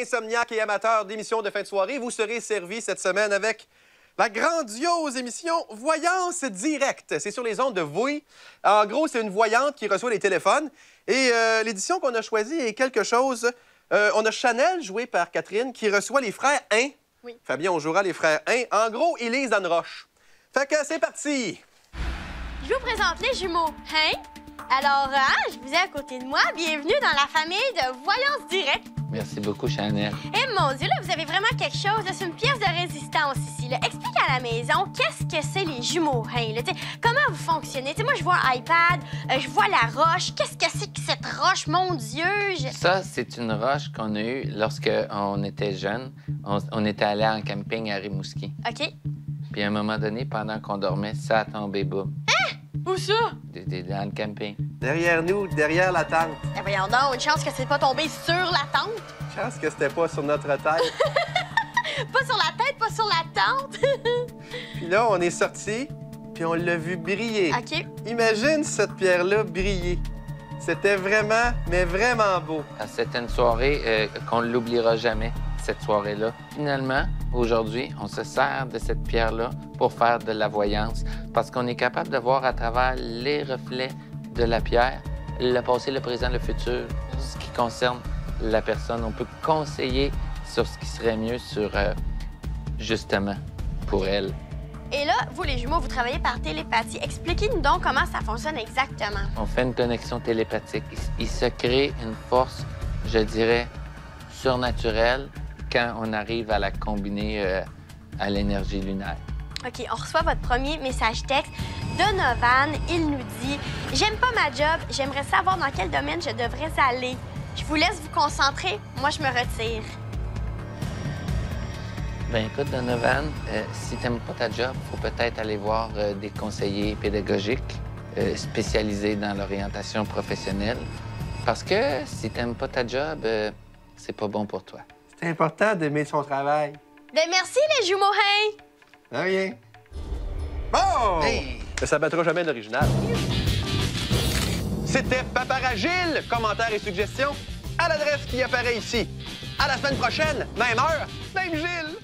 insomniaques et amateurs d'émissions de fin de soirée, vous serez servis cette semaine avec la grandiose émission Voyance Directe. C'est sur les ondes de Vui. En gros, c'est une voyante qui reçoit les téléphones. Et l'édition qu'on a choisie est quelque chose... on a Chanel, jouée par Catherine, qui reçoit les frères Hein. Oui. Fabien, on jouera les frères Hein. En gros, Élise Anne-Roche. Fait que c'est parti! Je vous présente les jumeaux Hein. Alors, je vous ai à côté de moi. Bienvenue dans la famille de Voyance Directe. Merci beaucoup, Chanel. Et mon Dieu, là, vous avez vraiment quelque chose. C'est une pièce de résistance ici. Là. Explique à la maison, qu'est-ce que c'est les jumeaux Hein? Là, comment vous fonctionnez? Moi, je vois un iPad, je vois la roche. Qu'est-ce que c'est que cette roche? Mon Dieu! Ça, c'est une roche qu'on a eue lorsqu'on était jeunes. On était allé en camping à Rimouski. OK. Puis à un moment donné, pendant qu'on dormait, ça a tombé, boum. Hein? Où ça? Dans le camping. Derrière nous, derrière la tente. Eh voyons donc, une chance que c'est pas tombé sur la tente. Chance que c'était pas sur notre tête. Pas sur la tête, pas sur la tente. Puis là, on est sortis, puis on l'a vu briller. OK. Imagine cette pierre-là briller. C'était vraiment, mais vraiment beau. C'était une soirée qu'on ne l'oubliera jamais, cette soirée-là. Finalement, aujourd'hui, on se sert de cette pierre-là pour faire de la voyance parce qu'on est capable de voir à travers les reflets de la pierre le passé, le présent, le futur, ce qui concerne la personne. On peut conseiller sur ce qui serait mieux justement, pour elle. Et là, vous, les jumeaux, vous travaillez par télépathie. Expliquez-nous donc comment ça fonctionne exactement. On fait une connexion télépathique. Il se crée une force, je dirais, surnaturelle quand on arrive à la combiner à l'énergie lunaire. OK, on reçoit votre premier message texte. Donovan, il nous dit « J'aime pas ma job, j'aimerais savoir dans quel domaine je devrais aller. Je vous laisse vous concentrer, moi je me retire. » Bien, écoute, Donovan, si t'aimes pas ta job, faut peut-être aller voir des conseillers pédagogiques spécialisés dans l'orientation professionnelle. Parce que si t'aimes pas ta job, c'est pas bon pour toi. C'est important d'aimer son travail. Ben merci, les jumeaux Hein! De rien. Bon! Hey! Ça battra jamais l'original. C'était Paparagile. Commentaires et suggestions à l'adresse qui apparaît ici. À la semaine prochaine, même heure, même Gilles.